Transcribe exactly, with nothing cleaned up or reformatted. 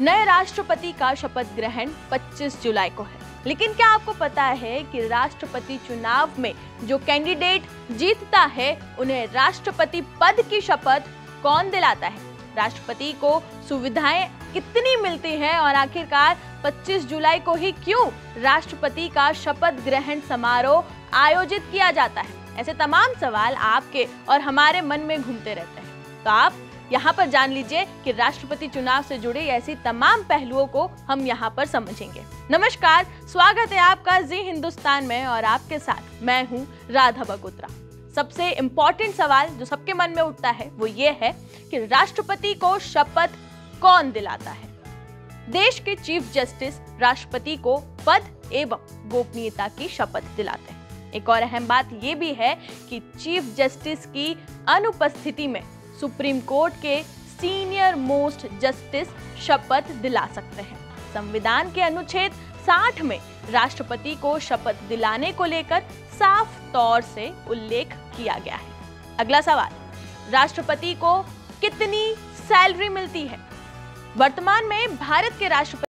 नए राष्ट्रपति का शपथ ग्रहण पच्चीस जुलाई को है। लेकिन क्या आपको पता है कि राष्ट्रपति चुनाव में जो कैंडिडेट जीतता है उन्हें राष्ट्रपति पद की शपथ कौन दिलाता है? राष्ट्रपति को सुविधाएं कितनी मिलती हैं और आखिरकार पच्चीस जुलाई को ही क्यों राष्ट्रपति का शपथ ग्रहण समारोह आयोजित किया जाता है? ऐसे तमाम सवाल आपके और हमारे मन में घूमते रहते हैं। तो आप यहाँ पर जान लीजिए कि राष्ट्रपति चुनाव से जुड़े ऐसी तमाम पहलुओं को हम यहाँ पर समझेंगे। नमस्कार, स्वागत है आपका जी हिंदुस्तान में और आपके साथ मैं हूँ राधा बगोत्रा। सबसे इम्पोर्टेंट सवाल जो सबके मन में उठता है वो ये है कि राष्ट्रपति को शपथ कौन दिलाता है? देश के चीफ जस्टिस राष्ट्रपति को पद एवं गोपनीयता की शपथ दिलाते हैं। एक और अहम बात यह भी है कि चीफ जस्टिस की अनुपस्थिति में सुप्रीम कोर्ट के सीनियर मोस्ट जस्टिस शपथ दिला सकते हैं। संविधान के अनुच्छेद साठ में राष्ट्रपति को शपथ दिलाने को लेकर साफ तौर से उल्लेख किया गया है। अगला सवाल, राष्ट्रपति को कितनी सैलरी मिलती है? वर्तमान में भारत के राष्ट्रपति